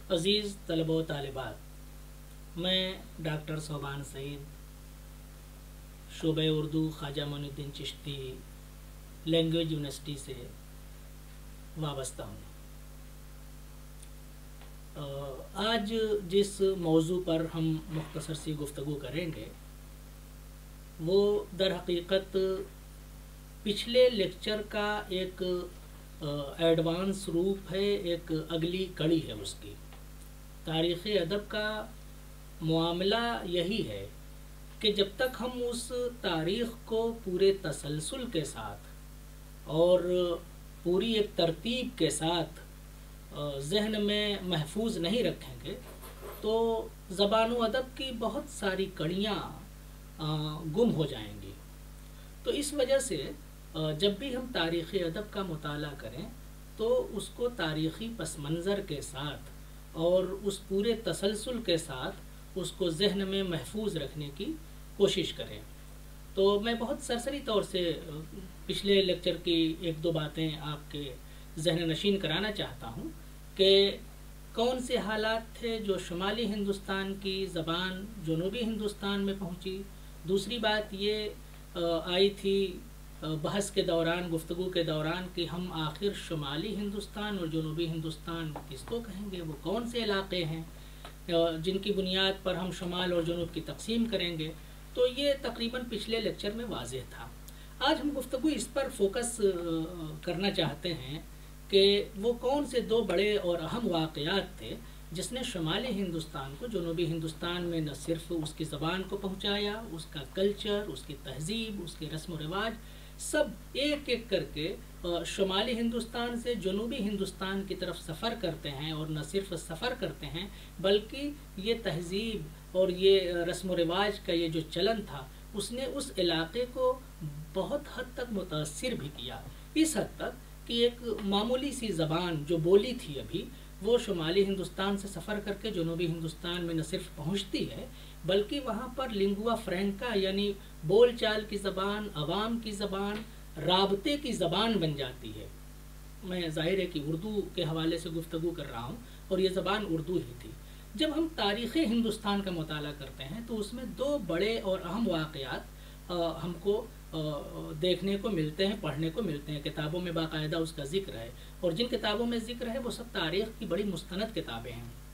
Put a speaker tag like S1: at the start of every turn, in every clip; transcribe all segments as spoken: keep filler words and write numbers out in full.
S1: عزیز طلبہ و طالبات، میں ڈاکٹر صوبان سعید، شعبہ اردو خواجہ معین الدین چشتی لینگویج یونیورسٹی سے وابستہ ہوں۔ آج جس موضوع پر ہم مختصر سی گفتگو کریں گے وہ در حقیقت پچھلے لیکچر کا ایک ایڈوانس روپ ہے، ایک اگلی کڑی ہے اس کی۔ تاریخ ادب کا معاملہ یہی ہے کہ جب تک ہم اس تاریخ کو پورے تسلسل کے ساتھ اور پوری ایک ترتیب کے ساتھ ذہن میں محفوظ نہیں رکھیں گے تو زبان و ادب کی بہت ساری کڑیاں گم ہو جائیں گی۔ تو اس وجہ سے جب بھی ہم تاریخ ادب کا مطالعہ کریں تو اس کو تاریخی پس منظر کے ساتھ اور اس پورے تسلسل کے ساتھ اس کو ذہن میں محفوظ رکھنے کی کوشش کریں۔ تو میں بہت سرسری طور سے پچھلے لیکچر کی ایک دو باتیں آپ کے ذہن نشین کرانا چاہتا ہوں کہ کون سے حالات تھے جو شمالی ہندوستان کی زبان جنوبی ہندوستان میں پہنچی۔ دوسری بات یہ آئی تھی بحث کے دوران، گفتگو کے دوران، کہ ہم آخر شمالی ہندوستان اور جنوبی ہندوستان کس کو کہیں گے، وہ کون سے علاقے ہیں جن کی بنیاد پر ہم شمال اور جنوب کی تقسیم کریں گے۔ تو یہ تقریباً پچھلے لیکچر میں واضح تھا۔ آج ہم گفتگو اس پر فوکس کرنا چاہتے ہیں کہ وہ کون سے دو بڑے اور اہم واقعات تھے جس نے شمالی ہندوستان کو جنوبی ہندوستان میں نہ صرف اس کی زبان کو پہنچایا، اس کا کلچر، اس کی تہذیب، اس کے رسم و رواج، سب ایک ایک کر کے شمالی ہندوستان سے جنوبی ہندوستان کی طرف سفر کرتے ہیں، اور نہ صرف سفر کرتے ہیں بلکہ یہ تہذیب اور یہ رسم و رواج کا یہ جو چلن تھا اس نے اس علاقے کو بہت حد تک متاثر بھی کیا، اس حد تک کہ ایک معمولی سی زبان جو بولی تھی ابھی، وہ شمالی ہندوستان سے سفر کر کے جنوبی ہندوستان میں نہ صرف پہنچتی ہے بلکہ وہاں پر لنگوا فرینکا یعنی بول چال کی زبان، عوام کی زبان، رابطے کی زبان بن جاتی ہے۔ میں ظاہر ہے کہ اردو کے حوالے سے گفتگو کر رہا ہوں اور یہ زبان اردو ہی تھی۔ جب ہم تاریخ ہندوستان کا مطالعہ کرتے ہیں تو اس میں دو بڑے اور اہم واقعات ہم کو دیکھنے کو ملتے ہیں، پڑھنے کو ملتے ہیں، کتابوں میں باقاعدہ اس کا ذکر ہے، اور جن کتابوں میں ذکر ہے وہ سب تاریخ کی بڑی مستند کتابیں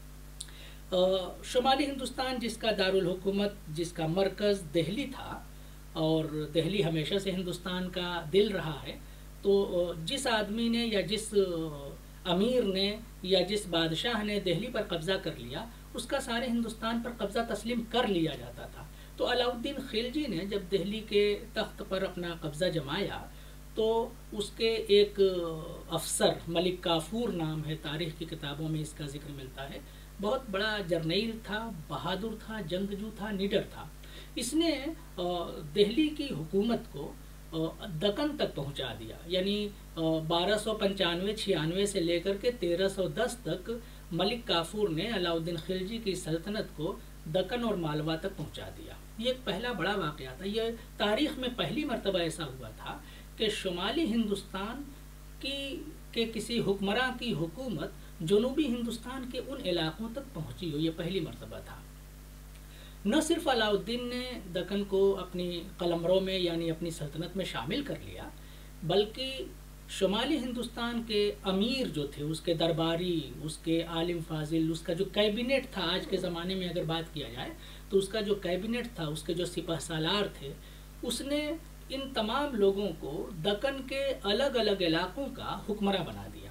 S1: ہیں۔ شمالی ہندوستان جس کا دارالحکومت، جس کا مرکز دہلی تھا، اور دہلی ہمیشہ سے ہندوستان کا دل رہا ہے، تو جس آدمی نے یا جس امیر نے یا جس بادشاہ نے دہلی پر قبضہ کر لیا اس کا سارے ہندوستان پر قبضہ تسلیم کر لیا جاتا تھا۔ تو علاؤ الدین خلجی نے جب دہلی کے تخت پر اپنا قبضہ جمایا تو اس کے ایک افسر، ملک کافور نام ہے، تاریخ کی کتابوں میں اس کا ذکر ملتا ہے، بہت بڑا جرنیل تھا، بہادر تھا، جنگجو تھا، نیڈر تھا۔ اس نے دہلی کی حکومت کو دکن تک پہنچا دیا، یعنی بارہ سو پنچانوے چھیانوے سے لے کر کے تیرہ سو دس تک ملک کافور نے علاؤ الدین خلجی کی سلطنت کو دکن اور مالوا تک پہنچا دیا۔ یہ ایک پہلا بڑا واقعہ تھا۔ یہ تاریخ میں پہلی مرتبہ ایسا ہوا تھا کہ شمالی ہندوستان کی کہ کسی حکمراں کی حکومت جنوبی ہندوستان کے ان علاقوں تک پہنچی ہو، یہ پہلی مرتبہ تھا۔ نہ صرف علاؤ الدین نے دکن کو اپنی قلمرو میں یعنی اپنی سلطنت میں شامل کر لیا بلکہ شمالی ہندوستان کے امیر جو تھے، اس کے درباری، اس کے عالم فاضل، اس کا جو کیبنٹ تھا، آج کے زمانے میں اگر بات کیا جائے تو اس کا جو کیبنٹ تھا، اس کے جو سپہ سالار تھے، اس نے ان تمام لوگوں کو دکن کے الگ الگ علاقوں کا حکمراں بنا دیا۔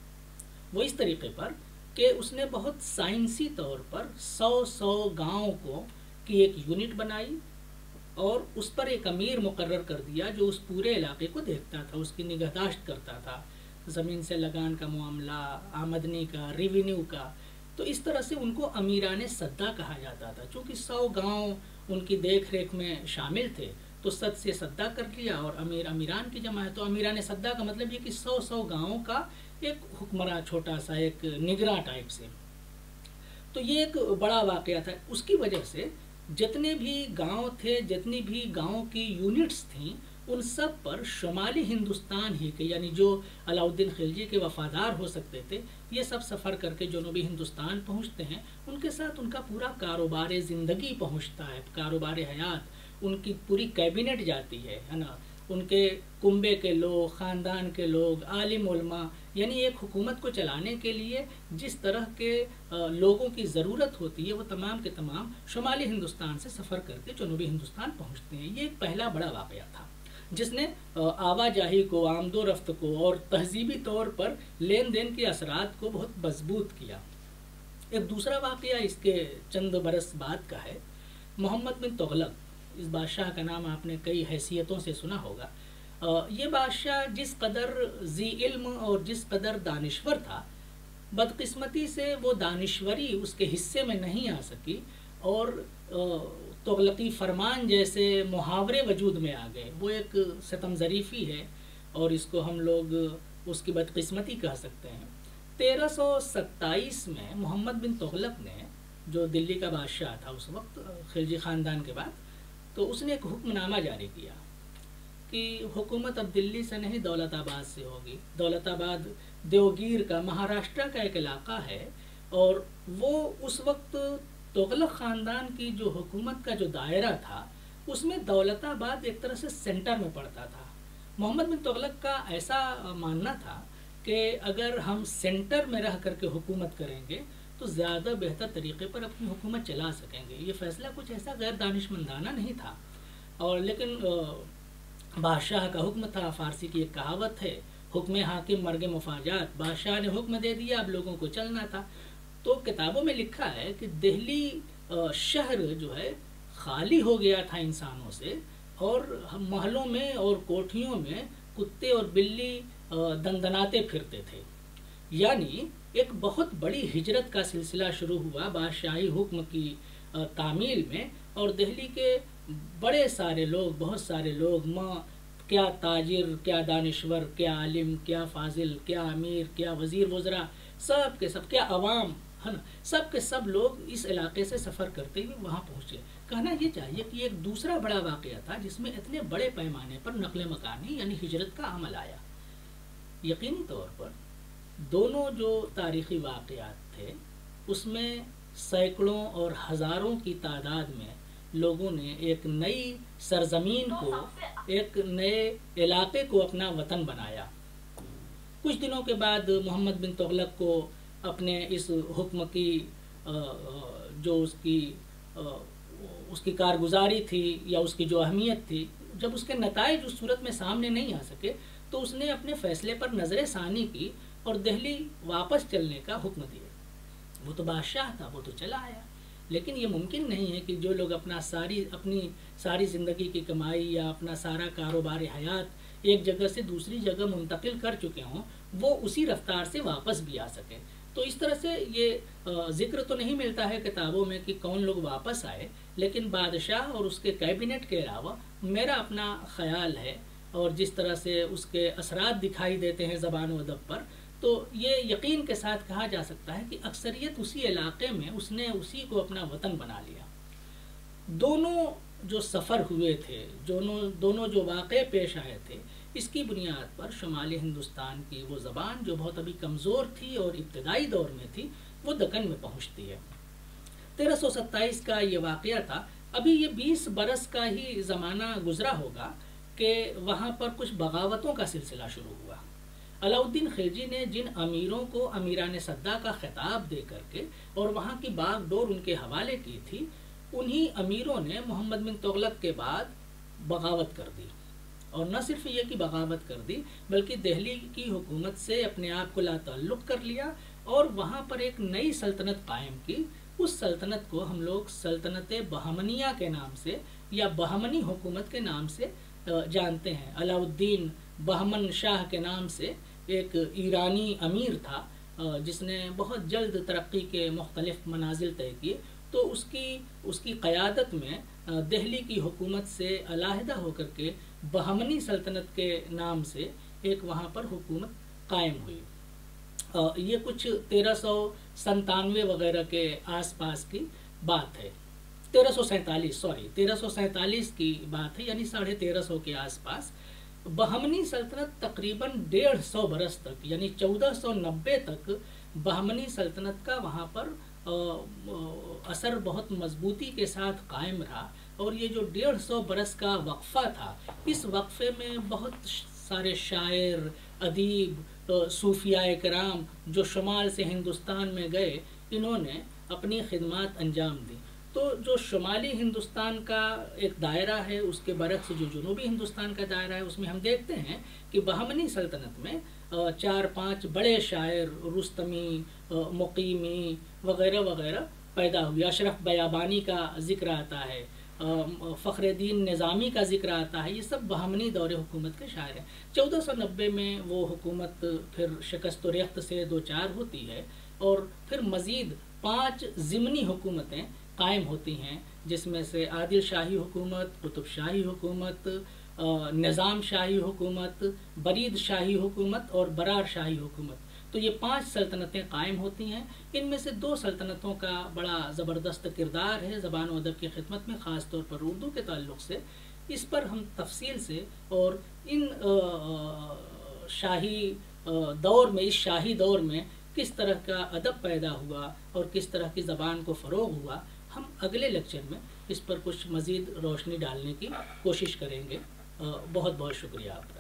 S1: وہ اس طریقے پر کہ اس نے بہت سائنسی طور پر سو سو گاؤں کو کی ایک یونٹ بنائی اور اس پر ایک امیر مقرر کر دیا جو اس پورے علاقے کو دیکھتا تھا، اس کی نگہداشت کرتا تھا، زمین سے لگان کا معاملہ، آمدنی کا، ریونیو کا۔ تو اس طرح سے ان کو امیران سدا کہا جاتا تھا، چونکہ سو گاؤں ان کی دیکھ ریکھ میں شامل تھے تو صد سے سدا کر لیا، اور امیر امیران کی جمع ہے، تو امیران سدا کا مطلب یہ کہ سو سو گاؤں کا ایک حکمراں، چھوٹا سا ایک نگراں ٹائپ سے۔ تو یہ ایک بڑا واقعہ تھا۔ اس کی وجہ سے جتنے بھی گاؤں تھے، جتنی بھی گاؤں کی یونٹس تھیں، ان سب پر شمالی ہندوستان ہی کے یعنی جو علاؤالدین خلجی کے وفادار ہو سکتے تھے یہ سب سفر کر کے جنوبی ہندوستان پہنچتے ہیں. ان کے ساتھ ان کا پورا کاروبار زندگی پہنچتا ہے, کاروبار حیات, ان کی پوری کیبنٹ جاتی ہے ہے نا, ان کے کنبے کے لوگ, خاندان کے لوگ, عالم علماء, یعنی ایک حکومت کو چلانے کے لیے جس طرح کے لوگوں کی ضرورت ہوتی ہے وہ تمام کے تمام شمالی ہندوستان سے سفر کر کے جنوبی ہندوستان پہنچتے ہیں. یہ ایک پہلا بڑا واقعہ تھا جس نے آواجاہی کو, آمد و رفت کو اور تہذیبی طور پر لین دین کے اثرات کو بہت مضبوط کیا. ایک دوسرا واقعہ اس کے چند برس بعد کا ہے. محمد بن تغلق, اس بادشاہ کا نام آپ نے کئی حیثیتوں سے سنا ہوگا. یہ بادشاہ جس قدر ذی علم اور جس قدر دانشور تھا, بدقسمتی سے وہ دانشوری اس کے حصے میں نہیں آ سکی اور تغلقی فرمان جیسے محاورے وجود میں آ گئے. وہ ایک ستم ظریفی ہے اور اس کو ہم لوگ اس کی بدقسمتی کہہ سکتے ہیں. تیرہ سو ستائیس میں محمد بن تغلق نے, جو دلی کا بادشاہ تھا اس وقت خلجی خاندان کے بعد, تو اس نے ایک حکم نامہ جاری کیا کہ حکومت اب دلی سے نہیں دولت آباد سے ہوگی. دولت آباد دیوگیر کا, مہاراشٹرا کا ایک علاقہ ہے اور وہ اس وقت تغلق خاندان کی جو حکومت کا جو دائرہ تھا اس میں دولت آباد ایک طرح سے سینٹر میں پڑتا تھا. محمد بن تغلق کا ایسا ماننا تھا کہ اگر ہم سینٹر میں رہ کر کے حکومت کریں گے تو زیادہ بہتر طریقے پر اپنی حکومت چلا سکیں گے. یہ فیصلہ کچھ ایسا غیر دانشمندانہ نہیں تھا, اور لیکن بادشاہ کا حکم تھا. فارسی کی ایک کہاوت ہے, حکم حاکم مرگ مفاجات. بادشاہ نے حکم دے دیا, اب لوگوں کو چلنا تھا. تو کتابوں میں لکھا ہے کہ دہلی شہر جو ہے خالی ہو گیا تھا انسانوں سے, اور محلوں میں اور کوٹھیوں میں کتے اور بلی دندناتے پھرتے تھے. یعنی ایک بہت بڑی ہجرت کا سلسلہ شروع ہوا بادشاہی حکم کی تعمیل میں, اور دہلی کے بڑے سارے لوگ, بہت سارے لوگ, ماں کیا تاجر, کیا دانشور, کیا عالم, کیا فاضل, کیا امیر, کیا وزیر وزراء, سب کے سب, کیا عوام, ہے نا, سب کے سب لوگ اس علاقے سے سفر کرتے ہوئے وہاں پہنچے. کہنا یہ چاہیے کہ ایک دوسرا بڑا واقعہ تھا جس میں اتنے بڑے پیمانے پر نقل مکانی یعنی ہجرت کا عمل آیا. یقینی طور پر دونوں جو تاریخی واقعات تھے اس میں سینکڑوں اور ہزاروں کی تعداد میں لوگوں نے ایک نئی سرزمین کو, ایک نئے علاقے کو اپنا وطن بنایا. کچھ دنوں کے بعد محمد بن تغلق کو اپنے اس حکم کی جو اس کی اس کی کارگزاری تھی یا اس کی جو اہمیت تھی, جب اس کے نتائج اس صورت میں سامنے نہیں آ سکے تو اس نے اپنے فیصلے پر نظر ثانی کی اور دہلی واپس چلنے کا حکم دیا. وہ تو بادشاہ تھا, وہ تو چلا آیا, لیکن یہ ممکن نہیں ہے کہ جو لوگ اپنا ساری اپنی ساری زندگی کی کمائی یا اپنا سارا کاروبار حیات ایک جگہ سے دوسری جگہ منتقل کر چکے ہوں وہ اسی رفتار سے واپس بھی آ سکیں. تو اس طرح سے یہ ذکر تو نہیں ملتا ہے کتابوں میں کہ کون لوگ واپس آئے, لیکن بادشاہ اور اس کے کیبنٹ کے علاوہ میرا اپنا خیال ہے اور جس طرح سے اس کے اثرات دکھائی دیتے ہیں زبان و ادب پر, تو یہ یقین کے ساتھ کہا جا سکتا ہے کہ اکثریت اسی علاقے میں اس نے اسی کو اپنا وطن بنا لیا. دونوں جو سفر ہوئے تھے, دونوں دونوں جو واقعے پیش آئے تھے, اس کی بنیاد پر شمالی ہندوستان کی وہ زبان جو بہت ابھی کمزور تھی اور ابتدائی دور میں تھی وہ دکن میں پہنچتی ہے. تیرہ سو ستائیس کا یہ واقعہ تھا. ابھی یہ بیس برس کا ہی زمانہ گزرا ہوگا کہ وہاں پر کچھ بغاوتوں کا سلسلہ شروع ہوا. علاؤالدین خلجی نے جن امیروں کو امیران صدا کا خطاب دے کر کے اور وہاں کی باغ ڈور ان کے حوالے کی تھی, انہی امیروں نے محمد بن تغلق کے بعد بغاوت کر دی. اور نہ صرف یہ کہ بغاوت کر دی بلکہ دہلی کی حکومت سے اپنے آپ کو لا تعلق کر لیا اور وہاں پر ایک نئی سلطنت قائم کی. اس سلطنت کو ہم لوگ سلطنت بہمنیہ کے نام سے یا بہمنی حکومت کے نام سے جانتے ہیں. علاؤالدین بہمن شاہ کے نام سے ایک ایرانی امیر تھا جس نے بہت جلد ترقی کے مختلف منازل طے کیے. تو اس کی اس کی قیادت میں دہلی کی حکومت سے علیحدہ ہو کر کے بہمنی سلطنت کے نام سے ایک وہاں پر حکومت قائم ہوئی. یہ کچھ تیرہ سو سنتانوے وغیرہ کے آس پاس کی بات ہے. تیرہ سو سینتالیس سوری تیرہ سو سینتالیس کی بات ہے، یعنی ساڑھے تیرہ سو کے آس پاس بہمنی سلطنت تقریباً ڈیڑھ سو برس تک، یعنی چودہ سو نبے تک بہمنی سلطنت کا وہاں پر اثر بہت مضبوطی کے ساتھ قائم رہا. اور یہ جو ڈیڑھ سو برس کا وقفہ تھا، اس وقفے میں بہت سارے شاعر، ادیب، صوفیاء کرام جو شمال سے ہندوستان میں گئے، انہوں نے اپنی خدمات انجام دی. تو جو شمالی ہندوستان کا ایک دائرہ ہے، اس کے برعکس جو جنوبی ہندوستان کا دائرہ ہے، اس میں ہم دیکھتے ہیں کہ بہمنی سلطنت میں چار پانچ بڑے شاعر، رستمی، مقیمی وغیرہ وغیرہ پیدا ہوئے. اشرف بیابانی کا ذکر آتا ہے، فخر الدین نظامی کا ذکر آتا ہے، یہ سب بہمنی دور حکومت کے شاعر ہیں. چودہ سو نبے میں وہ حکومت پھر شکست و ریخت سے دو چار ہوتی ہے، اور پھر مزید پانچ ضمنی حکومتیں قائم ہوتی ہیں، جس میں سے عادل شاہی حکومت، قطب شاہی حکومت، نظام شاہی حکومت، برید شاہی حکومت اور برار شاہی حکومت. تو یہ پانچ سلطنتیں قائم ہوتی ہیں. ان میں سے دو سلطنتوں کا بڑا زبردست کردار ہے زبان و ادب کی خدمت میں، خاص طور پر اردو کے تعلق سے. اس پر ہم تفصیل سے اور ان شاہی دور میں، اس شاہی دور میں کس طرح کا ادب پیدا ہوا اور کس طرح کی زبان کو فروغ ہوا، ہم اگلے لیکچر میں اس پر کچھ مزید روشنی ڈالنے کی کوشش کریں گے. بہت بہت شکریہ آپ کا.